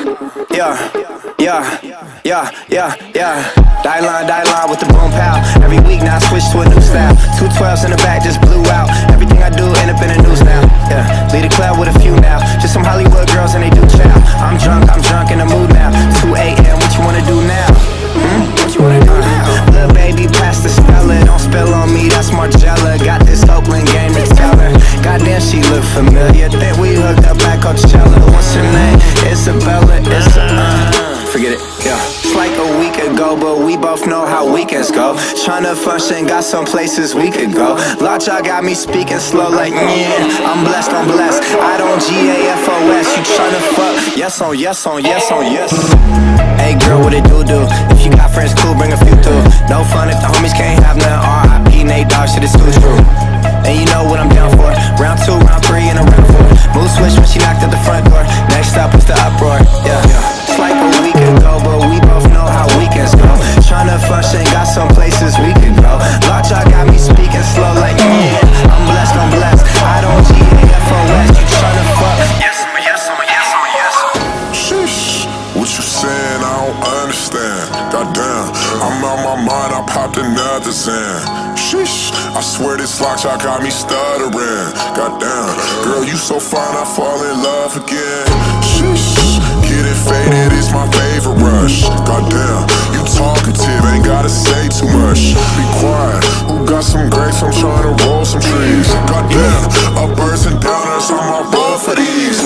Die line with the boom pow. Every week now I switch to a new style. 212s in the back just blew out. Everything I do end up in the news now. Lead a club with a few now. Just some Hollywood girls and they do chow. I'm drunk in the mood now. 2 a.m. What you wanna do now? What you wanna do now? Little baby, pass the Stella. Don't spill on me, that's Margiela. Got this Oakland game to tell her. Goddamn, she look familiar. Think we hooked up at Coachella. What's her name? Isabella. Forget it, It's like a week ago, but we both know how weekends go. Tryna function, got some places we could go. Logic got me speaking slow like, I'm blessed, I don't GAFOS, you tryna fuck? Yes on yes on yes on yes. Hey girl, what it do? If you got friends, cool, bring a few through. No fun if the homies can't have none. R.I.P. Nate Dogg, shit is too true. And you know what I'm down for. Round 2, round 3, and a round 4. Mood switch when she knocked at the front door. Next up is the uproar, It's like a week ago, but we both know how weekends go. Tryna function, got some places we could go. Logic got me speaking slow like, I'm blessed, I don't GAFOS, you tryna fuck? Yes, yes. Sheesh, what you saying? I don't understand. Goddamn, I'm out my mind, I popped another Zan. Sheesh, I swear this lockjaw got me stuttering. Goddamn, girl, you so fine, I fall in love again. Sheesh, getting faded is my favorite rush. Goddamn, you talkative, ain't gotta say too much. Be quiet, who got some grapes? I'm trying to roll some trees. Goddamn, uppers and downers, I'm on roll for these.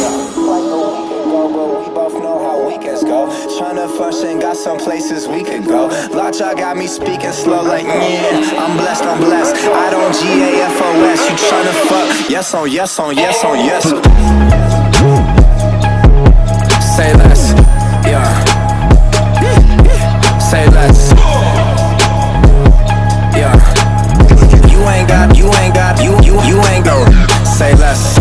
Tryna function, got some places we could go. Logic got me speaking slow like, I'm blessed, I don't GAFOS, you tryna fuck? Yes on yes on yes on yes. Say less, Say less, You ain't got, you ain't got. Say less,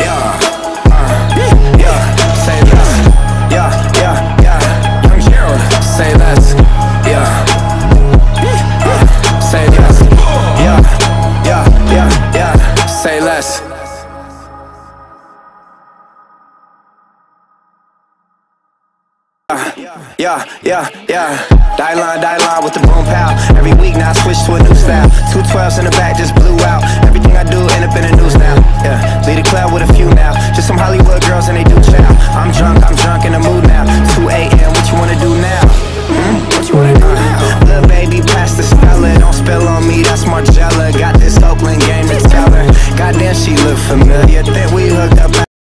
Say less, Young Gerald. Say less, Say less, Say less. Die line with the boom pow. Every week now I switch to a new style. 212s in the back just blew out. Everything I do end up in the news now. Lead a club with a few now. Just some